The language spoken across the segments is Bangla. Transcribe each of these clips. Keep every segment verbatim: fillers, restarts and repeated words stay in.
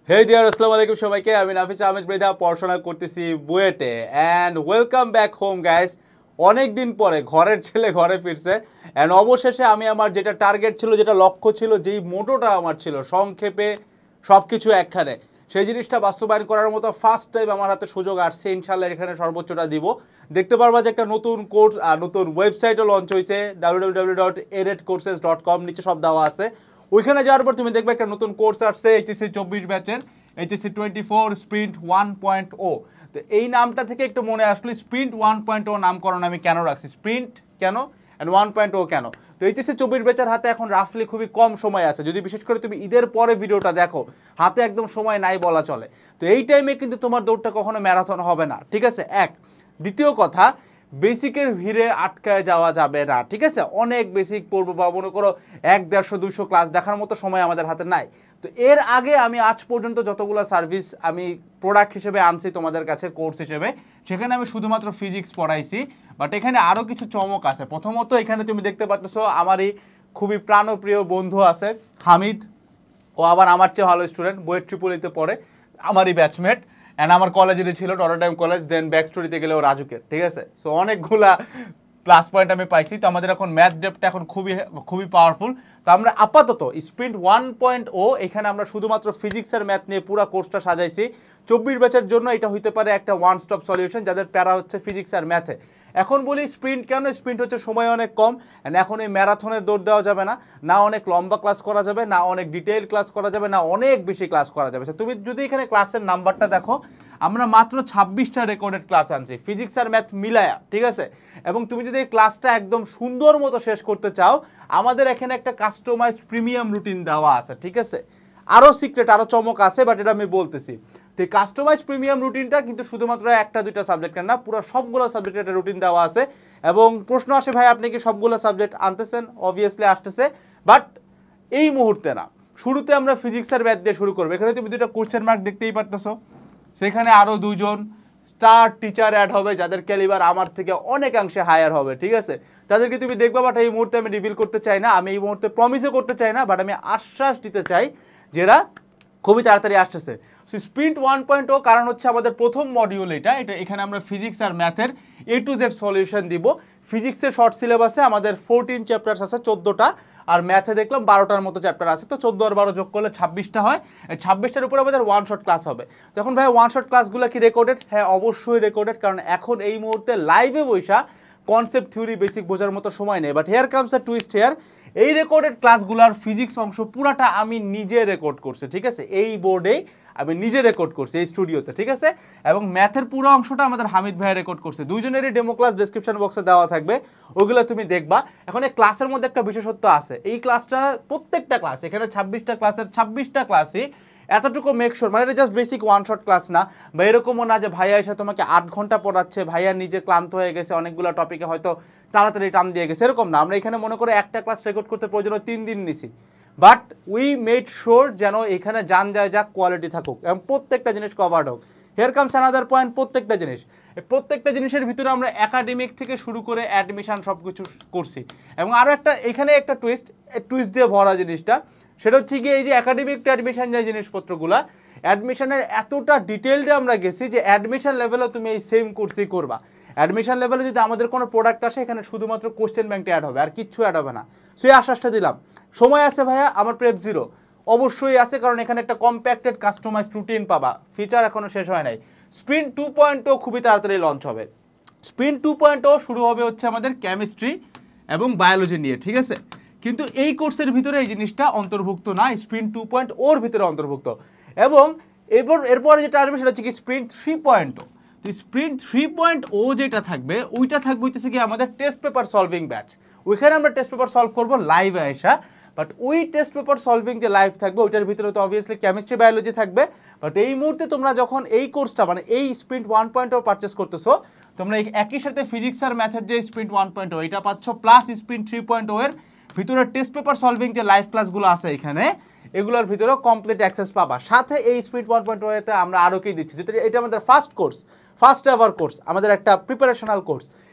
Hey dear, আসসালামু আলাইকুম সবাইকে। আমি নাফিস আহমেদ মৃধা, পড়াশোনা করতেছি বুয়েটে and welcome back home guys. অনেক দিন পরে ঘরের ছেলে ঘরে ফিরছে অ্যান্ড অবশেষে আমি আমার যেটা টার্গেট ছিল, যেটা লক্ষ্য ছিল, যেই মোটোটা আমার ছিল সংক্ষেপে সব কিছু একখানে, সেই জিনিসটা বাস্তবায়ন করার মতো ফার্স্ট টাইম আমার হাতে সুযোগ আসছে। ইনশাল্লাহ এখানে সর্বোচ্চটা দিব। দেখতে পারবা যে একটা নতুন কোর্স আর নতুন ওয়েবসাইটও লঞ্চ হয়েছে, W W W dot edtech courses dot com, নিচে সব দেওয়া আছে। ওইখানে যাওয়ার পর তুমি দেখবে একটা নতুন কোর্স আসছে এইচএসসি চব্বিশ ব্যাচের, HSC twenty four sprint one point o. তো এই নামটা থেকে একটু মনে আসলো স্প্রিন্ট ওয়ান পয়েন্ট ও নামকরণ আমি কেন রাখছি, স্প্রিন্ট কেন অ্যান্ড ওয়ান পয়েন্ট ও কেন। তো এইচএসসি চব্বিশ ব্যাচের হাতে এখন রাফলি খুবই কম সময় আছে, যদি বিশেষ করে তুমি ঈদের পরে ভিডিওটা দেখো, হাতে একদম সময় নাই বলা চলে। তো এই টাইমে কিন্তু তোমার দৌড়টা কখনো ম্যারাথন হবে না, ঠিক আছে। এক দ্বিতীয় কথা, বেসিকের ভিড়ে আটকায় যাওয়া যাবে না, ঠিক আছে। অনেক বেসিক পড়বো বা মনে করো এক দেড়শো দুইশো ক্লাস দেখার মতো সময় আমাদের হাতে নাই। তো এর আগে আমি আজ পর্যন্ত যতগুলো সার্ভিস আমি প্রোডাক্ট হিসেবে আনছি তোমাদের কাছে কোর্স হিসেবে, সেখানে আমি শুধুমাত্র ফিজিক্স পড়াইছি। বাট এখানে আরও কিছু চমক আছে। প্রথমত এখানে তুমি দেখতে পাচ্ছ আমারই খুবই প্রাণপ্রিয় বন্ধু আছে হামিদ। ও আবার আমার চেয়ে ভালো স্টুডেন্ট, বুয়েট ট্রিপলিতে পড়ে, আমারই ব্যাচমেট অ্যান্ড আমার কলেজেরই ছিল, টরোটাইম কলেজ, দেন ব্যাক স্টোরিতে গেলেও রাজুকের, ঠিক আছে। সো অনেকগুলা প্লাস পয়েন্ট আমি পাইছি। তো আমাদের এখন ম্যাথ ডেপটা এখন খুবই খুবই পাওয়ারফুল। তো আমরা আপাতত স্প্রিন্ট ওয়ান পয়েন্ট ও এখানে আমরা শুধুমাত্র ফিজিক্সের ম্যাথ নিয়ে পুরো কোর্সটা সাজাইছি। চব্বিশ ব্যাচের জন্য এটা হইতে পারে একটা ওয়ান স্টপ সলিউশন যাদের প্যারা হচ্ছে ফিজিক্স আর ম্যাথে। এখন বলি স্প্রিন্ট কেন, স্প্রিন্ট হচ্ছে সময় অনেক কম অ্যান্ড এখন এই ম্যারাথনের দৌড় দেওয়া যাবে না, না অনেক লম্বা ক্লাস করা যাবে, না অনেক ডিটেইল ক্লাস করা যাবে, না অনেক বেশি ক্লাস করা যাবে। তুমি যদি এখানে ক্লাসের নাম্বারটা দেখো, আমরা মাত্র ছাব্বিশটা রেকর্ডেড ক্লাস আনছি ফিজিক্স আর ম্যাথ মিলায়া, ঠিক আছে। এবং তুমি যদি এই ক্লাসটা একদম সুন্দর মতো শেষ করতে চাও, আমাদের এখানে একটা কাস্টমাইজড প্রিমিয়াম রুটিন দেওয়া আছে, ঠিক আছে। আরও সিক্রেট, আরও চমক আছে, বাট এটা আমি বলতেছি। তো এই কাস্টমাইজ প্রিমিয়াম রুটিনটা কিন্তু শুধুমাত্র একটা দুইটা সাবজেক্টের না, পুরো সবগুলো সাবজেক্টের একটা রুটিন দেওয়া আছে। এবং প্রশ্ন আসে, ভাই আপনি কি সবগুলো সাবজেক্ট আনতেছেন? অবভিয়াসলি আসতেছে, বাট এই মুহূর্তে না। শুরুতে আমরা ফিজিক্সের ম্যাথ দিয়ে শুরু করবো। এখানে তুমি দুইটা কোশ্চেন মার্ক দেখতেই পারতেছো। সেখানে আরও দুজন স্টার টিচার অ্যাড হবে, যাদের ক্যালিবার আমার থেকে অনেকাংশে হায়ার হবে, ঠিক আছে। তাদেরকে তুমি দেখবা, বাট এই মুহূর্তে আমি রিভিল করতে চাই না, আমি এই মুহূর্তে প্রমিসও করতে চাই না, বাট আমি আশ্বাস দিতে চাই যেটা খুবই তাড়াতাড়ি আসতেছে। So sprint one point o কারণ হচ্ছে আমাদের প্রথম মডিউল এটা এটা এখানে আমরা ফিজিক্স আর ম্যাথের এ টু জেড সলিউশন দিব। ফিজিক্সের শর্ট সিলেবাসে আমাদের ফোরটিন চ্যাপ্টার্স আছে, চোদ্দোটা, আর ম্যাথে দেখলাম বারোটার মতো চ্যাপ্টার আছে। তো চোদ্দো আর বারো যোগ করলে ছাব্বিশটা হয়। এই ছাব্বিশটার উপরে আমাদের ওয়ান শট ক্লাস হবে। তখন ভাই ওয়ান শট ক্লাসগুলো কি রেকর্ডেড? হ্যাঁ অবশ্যই রেকর্ডেড, কারণ এখন এই মুহূর্তে লাইভে বৈশা কনসেপ্ট থিওরি বেসিক বোঝার মতো সময় নেই। But here comes a twist here, এই রেকর্ডেড ক্লাসগুলোর ফিজিক্স অংশ পুরাটা আমি নিজে রেকর্ড করছি, ঠিক আছে। এই বোর্ডেই আমি নিজে রেকর্ড করছি, এই স্টুডিওতে, ঠিক আছে। এবং ম্যাথের পুরো অংশটা আমাদের হামিদ ভাই রেকর্ড করছে। দুইজনেরই ডেমো ক্লাস ডেসক্রিপশন বক্সে দেওয়া থাকবে, ওইগুলো তুমি দেখবা। এখন এই ক্লাসের মধ্যে একটা বিশেষত্ব আছে, এই ক্লাসটা প্রত্যেকটা ক্লাস, এখানে ছাব্বিশটা ক্লাসের ছাব্বিশটা ক্লাসই এতটুকু মেক শিওর, মানে এটা just basic one shot class না, বা এরকমও না যে ভাইয়া এসে তোমাকে আট ঘন্টা পড়াচ্ছে, ভাইয়া নিজে ক্লান্ত হয়ে গেছে, অনেকগুলো টপিকে হয়তো তাড়াতাড়ি টান দিয়ে গেছে, এরকম না। আমরা এখানে মনে করে একটা ক্লাস রেকর্ড করতে প্রয়োজন তিন দিন নিছি, বাট উই মেড শিওর যেন এখানে যান যায় যাক কোয়ালিটি থাকুক এবং প্রত্যেকটা জিনিস কভার্ড হোক। হেয়ার কামস অ্যানাদার পয়েন্ট, প্রত্যেকটা জিনিস প্রত্যেকটা জিনিসের ভিতরে আমরা একাডেমিক থেকে শুরু করে অ্যাডমিশন সব কিছু করছি। এবং আরও একটা এখানে একটা টুইস্ট টুইস্ট দিয়ে ভরা জিনিসটা, সেটা হচ্ছে গিয়ে এই যে একাডেমিক টু অ্যাডমিশন যে জিনিসপত্রগুলো, অ্যাডমিশনের এতটা ডিটেলডে আমরা গেছি যে অ্যাডমিশন লেভেলেও তুমি এই সেম কোর্সই করবা। অ্যাডমিশন লেভেলে যদি আমাদের কোনো প্রোডাক্ট আসে, এখানে শুধুমাত্র কোশ্চেন ব্যাংকটা অ্যাড হবে, আর কিচ্ছু অ্যাড হবে না। সেই আশ্বাসটা দিলাম। সময় আছে ভাইয়া আমার প্রেপ জিরো? অবশ্যই আছে, কারণ এখানে একটা কম্প্যাক্টেড কাস্টমাইজ রুটিন পাবা, ফিচার এখনও শেষ হয় নাই। স্প্রিন্ট টু পয়েন্ট ও খুবই তাড়াতাড়ি লঞ্চ হবে। স্প্রিন্ট টু পয়েন্ট ও শুরু হবে হচ্ছে আমাদের কেমিস্ট্রি এবং বায়োলজি নিয়ে, ঠিক আছে। কিন্তু এই কোর্সের ভিতরে এই জিনিসটা অন্তর্ভুক্ত না, স্প্রিন্ট টু পয়েন্ট ওর ভিতরে অন্তর্ভুক্ত। এবং এরপর এরপরে যেটা আসবে সেটা হচ্ছে কি স্প্রিন্ট থ্রি পয়েন্ট ও। তো স্প্রিন্ট থ্রি পয়েন্ট ও যেটা থাকবে, ওইটা থাকবে হইতেছে কি আমাদের টেস্ট পেপার সলভিং ব্যাচ। ওইখানে আমরা টেস্ট পেপার সলভ করবো লাইভে আসা, বাট ওই টেস্ট পেপার সলভিং যে লাইভ থাকবে ওইটার ভিতরে তো অবভিয়াসলি কেমিস্ট্রি বায়োলজি থাকবে। বাট এই মুহূর্তে তোমরা যখন এই কোর্সটা মানে এই sprint one point o purchase করতেছো, তোমরা একই সাথে ফিজিক্স আর ম্যাথের যে স্প্রিন্ট ওয়ান পয়েন্ট ও এটা পাচ্ছ, plus sprint three point o এর ভিতরে টেস্ট পেপার সলভিং যে লাইভ ক্লাসগুলো আছে এখানে, এগুলোর ভিতরেও কমপ্লিট অ্যাক্সেস পাবা। সাথে এই স্প্রিন্ট ওয়ান পয়েন্ট ও এতে আমরা আরও কি দিচ্ছি, যেটা এটা আমাদের first course, first ever course, আমাদের একটা প্রিপারেশনাল কোর্স।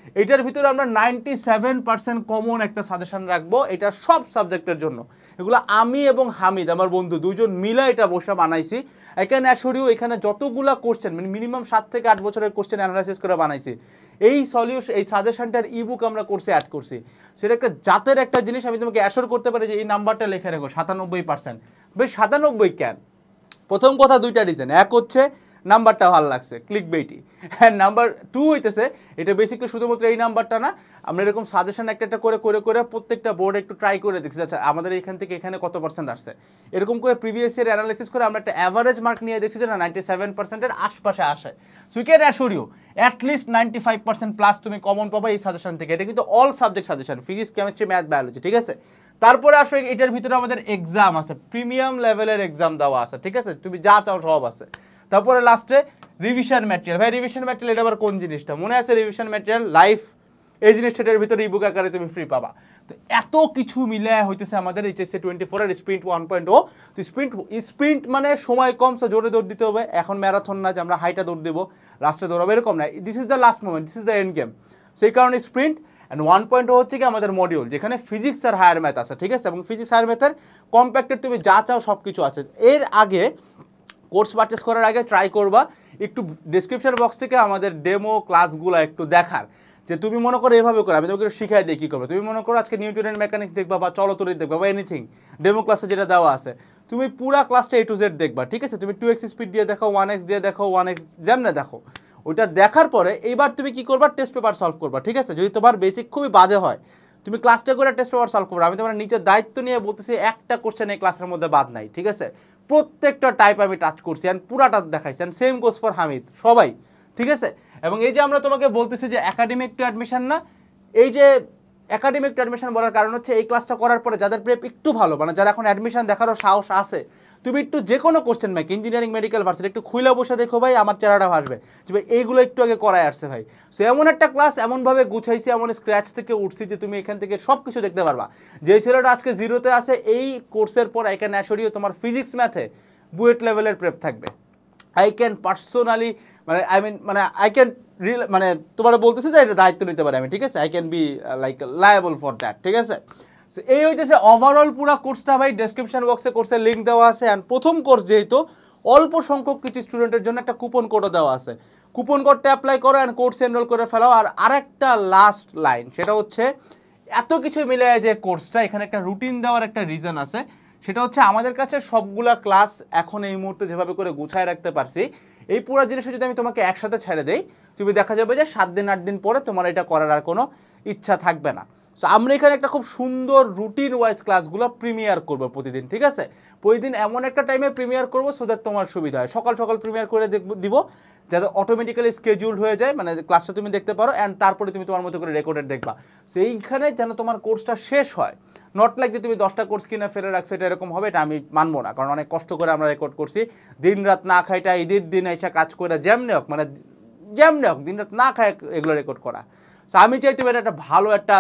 এটার ভিতরে আমরা নাইনটি সেভেন পার্সেন্ট কমন একটা সাজেশন রাখবো, এটা সব সাবজেক্টের জন্য। এগুলো আমি এবং হামিদ আমার বন্ধু দুজন মিলে এটা বসে বানাইছি। আই ক্যান অ্যাসিওর ইউ এখানে যতগুলা কোশ্চেন মানে মিনিমাম সাত থেকে আট বছরের কোশ্চেন অ্যানালাইসিস করে বানাইছি। এই সলিউশন এই সাজেশনটার ইবুক আমরা কোর্সে অ্যাড করছি। সেটা একটা জাতের একটা জিনিস, আমি তোমাকে অ্যাসিওর করতে পারি যে এই নাম্বারটা লিখে রাখো সাতানব্বই পার্সেন্ট। বেশ সাতানব্বই কেন? প্রথম কথা দুইটা রিজন, এক হচ্ছে নাম্বারটা ভালো লাগছে click baity, and number two হইতেছে এটা বেসিক্যালি শুধুমাত্র এই নাম্বারটা না, আমরা এরকম সাজেশন একটা একটা করে করে করে প্রত্যেকটা বোর্ড একটু ট্রাই করে দেখছি আচ্ছা আমাদের এখান থেকে এখানে কত পার্সেন্ট আসছে, এরকম করে প্রিভিয়াস ইয়ার অ্যানালাইসিস করে আমরা একটা অ্যাভারেজ মার্ক নিয়ে দেখছি যে না নাইনটি সেভেন পার্সেন্টের আশপাশে আসে। So we can assure you at least ninety five percent plus তুমি কমন পাবা এই সাজেশন থেকে। এটা কিন্তু all subject suggestion, physics chemistry math biology, ঠিক আছে। তারপরে আসো এটার ভিতরে আমাদের এক্সাম আছে, প্রিমিয়াম লেভেলের এক্সাম দেওয়া আছে, ঠিক আছে, তুমি যা চাও সব আছে। তারপরে লাস্টে রিভিশন ম্যাটেরিয়াল। ভাই রিভিশন ম্যাটেরিয়াল এটা আবার কোন জিনিসটা মনে আছে? রিভিশন ম্যাটেরিয়াল লাইফ এই জিনিসটার ভিতরে ইবুক আকারে তুমি ফ্রি পাবা। তো এত কিছু মিলে হইতেছে আমাদের এইচএসসি টোয়েন্টি ফোর এর স্প্রিন্ট ওয়ান পয়েন্ট ও। তো স্প্রিন্ট স্প্রিন্ট মানে সময় কম, সো জোরে দৌড় দিতে হবে। এখন ম্যারাথন না যে আমরা হাইটা দৌড় দেবো লাস্টে দৌড়াবো, এরকম না। This is the last moment, this is the end game. সেই কারণে sprint and one point o হচ্ছে কি আমাদের মডিউল, যেখানে ফিজিক্স আর হায়ার ম্যাথ আছে, ঠিক আছে, এবং ফিজিক্স হায়ার ম্যাথের কম্প্যাক্টেড তুমি যা চাও সব কিছু আছে। এর আগে কোর্স পারচেস করার আগে ট্রাই করবা একটু ডেসক্রিপশন বক্স থেকে আমাদের ডেমো ক্লাসগুলো একটু দেখার, যে তুমি মনে করো এভাবে করো, আমি তোমাকে শিখাই দিই কী করবে। তুমি মনে করো আজকে নিউটনের মেকানিক্স দেখবা বা চলতরিৎ দেখবা বা এনিথিং ডেমো ক্লাসে যেটা দেওয়া আছে, তুমি পুরা ক্লাসটা এ টু জেড দেখবা, ঠিক আছে। তুমি টু এক্স স্পিড দিয়ে দেখো, ওয়ান এক্স দিয়ে দেখো, ওয়ান এক্স যেমনে দেখো, ওইটা দেখার পরে এইবার তুমি কি করবা টেস্ট পেপার সলভ করবা, ঠিক আছে। যদি তোমার বেসিক খুবই বাজে হয় তুমি ক্লাসটা করে টেস্ট পেপার সলভ করবে। আমি তোমার নিচের দায়িত্ব নিয়ে বলতেছি একটা কোশ্চেন এই ক্লাসের মধ্যে বাদ নাই, ঠিক আছে। প্রত্যেকটা টাইপ আমি টাচ করছি অ্যান্ড পুরাটা দেখাইছি, and same goes for Hamid, সবাই, ঠিক আছে। এবং এই যে আমরা তোমাকে বলতেছি যে একাডেমিক টু অ্যাডমিশন না, এই যে একাডেমিক টু অ্যাডমিশন বলার কারণ হচ্ছে এই ক্লাসটা করার পরে যাদের প্রেপ একটু ভালো, মানে যারা এখন অ্যাডমিশন দেখারও সাহস আছে, তুমি একটু যে কোনো question bank engineering medical varsity একটু খুইলা বসে দেখো ভাই, আমার চেহারাটা ভাসবে যে ভাই এইগুলো একটু আগে করায় আসছে ভাই। সো এমন একটা ক্লাস এমনভাবে গুছাইছি, এমন স্ক্র্যাচ থেকে উঠছি যে তুমি এখান থেকে সব কিছু দেখতে পারবা। যে ছেলেটা আজকে জিরোতে আছে এই কোর্সের পর আই ক্যান অ্যাসিওর ইউ তোমার ফিজিক্স ম্যাথে বুয়েট লেভেলের প্রেপ থাকবে। আই ক্যান পার্সোনালি মানে আই মিন মানে আই ক্যান রিল মানে তোমার বলতেছি যে এটা দায়িত্ব নিতে পারি আমি, ঠিক আছে। I can be like liable for that, ঠিক আছে। সো এই হইতেছে ওভারঅল পুরো কোর্সটা ভাই। ডেসক্রিপশন বক্সে কোর্সের লিঙ্ক দেওয়া আছে, অ্যান্ড প্রথম কোর্স যেহেতু অল্প সংখ্যক কিছু স্টুডেন্টের জন্য একটা কুপন কোডও দেওয়া আছে, কুপন কোডটা অ্যাপ্লাই করো অ্যান্ড কোর্স এনরোল করে ফেলাও। আর আরেকটা লাস্ট লাইন, সেটা হচ্ছে এত কিছু মিলে যে কোর্সটা এখানে একটা রুটিন দেওয়ার একটা রিজন আছে, সেটা হচ্ছে আমাদের কাছে সবগুলা ক্লাস এখন এই মুহূর্তে যেভাবে করে গুছায় রাখতে পারছি, এই পুরো জিনিসটা যদি আমি তোমাকে একসাথে ছেড়ে দেই, তুমি দেখা যাবে যে সাত দিন আট দিন পরে তোমার এটা করার আর কোনো ইচ্ছা থাকবে না। সো আমরা এখানে একটা খুব সুন্দর রুটিন ওয়াইজ ক্লাসগুলো প্রিমিয়ার করবো প্রতিদিন, ঠিক আছে। প্রতিদিন এমন একটা টাইমে প্রিমিয়ার করবো সো দ্যাট তোমার সুবিধা হয়। সকাল সকাল প্রিমিয়ার করে দিব যাতে অটোমেটিক্যালি স্কেডিউল হয়ে যায়, মানে ক্লাসটা তুমি দেখতে পারো অ্যান্ড তারপরে তুমি তোমার মতো করে রেকর্ডেড দেখবা। সো এইখানে যেন তোমার কোর্সটা শেষ হয়, নট লাইক যে তুমি দশটা কোর্স কিনে ফেলে রাখছো, এটা এরকম হবে, এটা আমি মানবো না। কারণ অনেক কষ্ট করে আমরা রেকর্ড করছি, দিন রাত না খাইটা ঈদের দিন এসে কাজ করে যেমনি হোক, মানে যেমনি হোক দিন রাত না খায় এগুলো রেকর্ড করা। সো আমি চাই তুমি এটা একটা ভালো একটা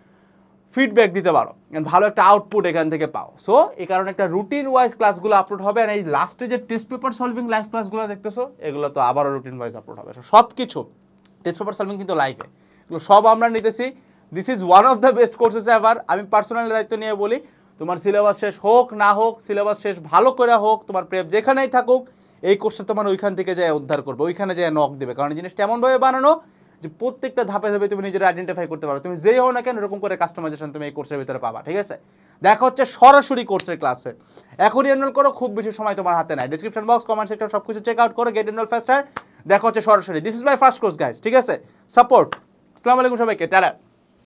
ফিডব্যাক দিতে পারো, ভালো একটা আউটপুট এখান থেকে পাও। সো এই কারণে একটা রুটিন ওয়াইজ ক্লাসগুলো আপলোড হবে, আর এই লাস্টে যে টেস্ট পেপার সলভিং লাইভ ক্লাসগুলো দেখতেছো এগুলো তো আবারও রুটিন ওয়াইজ আপলোড হবে। সব কিছু টেস্ট পেপার সলভিং কিন্তু লাইভে, এগুলো সব আমরা নিতেছি। This is one of the best courses ever. আমি পার্সোনালি দায়িত্ব নিয়ে বলি, তোমার সিলেবাস শেষ হোক না হোক, সিলেবাস শেষ ভালো করে হোক, তোমার প্রেপ যেখানেই থাকুক, এই কোর্সটা তোমার ওইখান থেকে যায় উদ্ধার করবে, ওইখানে যায় নক দেবে। কারণ জিনিসটা এমনভাবে বানানো যে প্রত্যেকটা ধাপে ধাপে তুমি নিজের আইডেন্টিফাই করতে পারো, তুমি যেই হও না কেন এরকম করে কাস্টমাইজেশন তুমি এই কোর্সের ভিতরে পাবা, ঠিক আছে। দেখা হচ্ছে সরাসরি কোর্সের ক্লাসে, এখনই এনরোল করো, খুব বেশি সময় তোমার হাতে নাই। ডিসক্রিপশন বক্স, কমেন্ট সেক্টর সব কিছু চেক আউট করে গেট এনরোল ফাস্টার। দেখা হচ্ছে সরাসরি। This is my first course guys, ঠিক আছে। সাপোর্ট। আসসালামু আলাইকুম সবাইকে, টাটা।